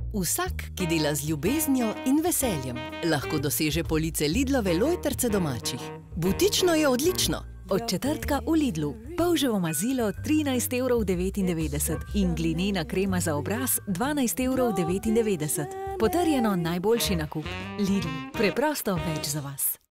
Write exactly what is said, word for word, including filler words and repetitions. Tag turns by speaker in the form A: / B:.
A: Vsak, ki dela z ljubeznijo in veseljem, lahko doseže police Lidlove lojtrce domačih. Butično je odlično.
B: Od četrtka v Lidlu. Polževo mazilo trinajst evrov devetindevetdeset in glinena krema za obraz dvanajst evrov devetindevetdeset. Potrjeno najboljši nakup. Lidl. Preprosto več za vas.